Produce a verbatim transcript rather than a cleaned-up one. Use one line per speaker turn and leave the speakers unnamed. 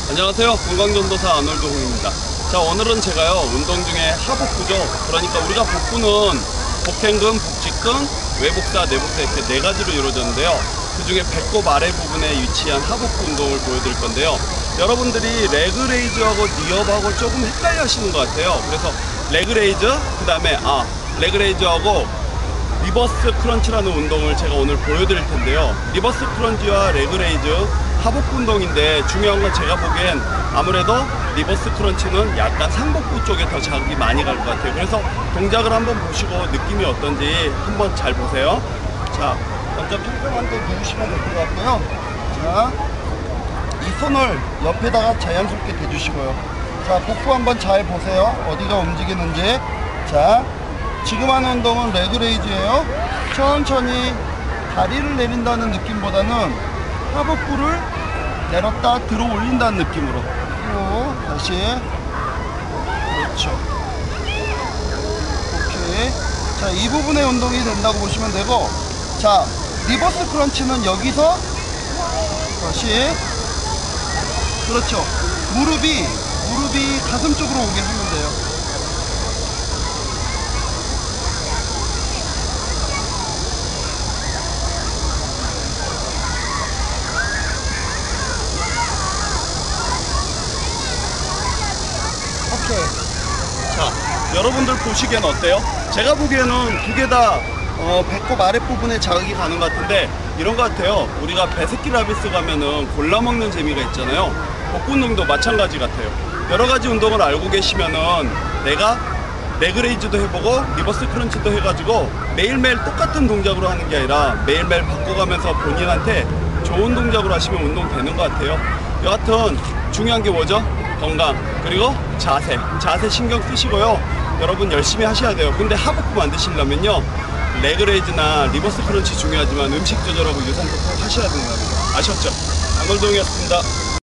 안녕하세요. 건강전도사 아놀드 홍입니다. 자, 오늘은 제가요 운동 중에 하복부죠. 그러니까 우리가 복부는 복행근, 복직근, 외복사, 내복사 이렇게 네 가지로 이루어졌는데요. 그 중에 배꼽 아래 부분에 위치한 하복부 운동을 보여드릴 건데요. 여러분들이 레그레이즈하고 니업하고 조금 헷갈려 하시는 것 같아요. 그래서 레그레이즈, 그 다음에 아 레그레이즈하고 리버스 크런치라는 운동을 제가 오늘 보여드릴 텐데요. 리버스 크런치와 레그레이즈 하복부 운동인데 중요한 건 제가 보기엔 아무래도 리버스 크런치는 약간 상복부 쪽에 더 자극이 많이 갈 것 같아요. 그래서 동작을 한번 보시고 느낌이 어떤지 한번 잘 보세요. 자, 먼저 평평한 데 누우시면 될 것 같고요. 자, 이 손을 옆에다가 자연스럽게 대주시고요. 자, 복부 한번 잘 보세요. 어디가 움직이는지. 자, 지금 하는 운동은 레그레이즈예요. 천천히 다리를 내린다는 느낌보다는 하복부를 내렸다 들어 올린다는 느낌으로. 그리고 다시. 그렇죠. 오케이. 자, 이 부분의 운동이 된다고 보시면 되고, 자, 리버스 크런치는 여기서 다시. 그렇죠. 무릎이 무릎이 가슴 쪽으로 오게 하면 돼요. 오케이. 자, 여러분들 보시기엔 어때요? 제가 보기에는 두 개 다 어, 배꼽 아랫부분에 자극이 가는 것 같은데 이런 것 같아요. 우리가 베스킨라빈스 가면은 골라 먹는 재미가 있잖아요. 복부 운동도 마찬가지 같아요. 여러 가지 운동을 알고 계시면은 내가 레그레이즈도 해보고 리버스 크런치도 해가지고 매일매일 똑같은 동작으로 하는 게 아니라 매일매일 바꿔가면서 본인한테 좋은 동작으로 하시면 운동 되는 것 같아요. 여하튼 중요한 게 뭐죠? 건강, 그리고 자세. 자세 신경 쓰시고요. 여러분 열심히 하셔야 돼요. 근데 하복부 만드시려면요, 레그레이즈나 리버스 크런치 중요하지만 음식 조절하고 유산소 꼭 하셔야 된다는 거 아셨죠? 아놀드 홍이었습니다.